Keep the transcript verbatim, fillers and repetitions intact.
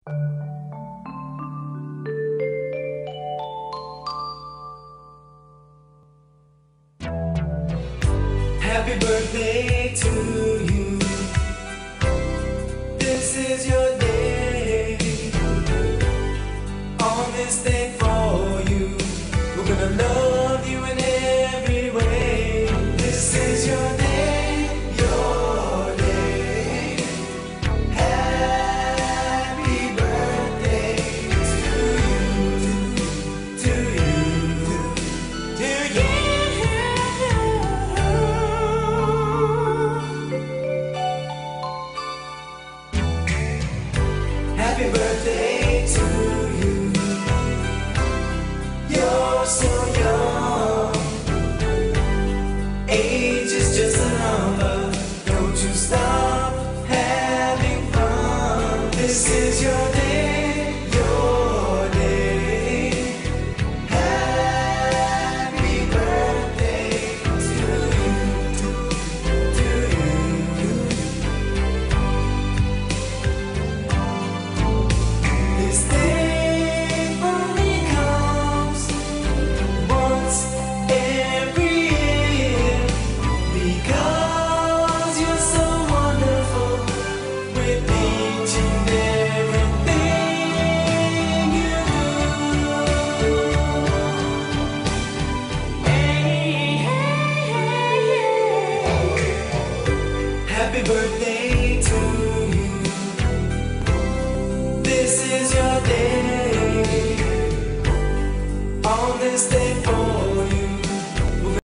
Happy birthday to you. This is your day. On this day for you, we're gonna love you in every way. This is your day, your day. Happy birthday to you, to you, to you. Happy birthday to you. You're so young. Age is just a number. Don't you stop having fun. This is your day, your day. Happy birthday to you, to you. This day only comes once every year, because you're so wonderful with each and everything you do. Hey, hey, hey. Happy birthday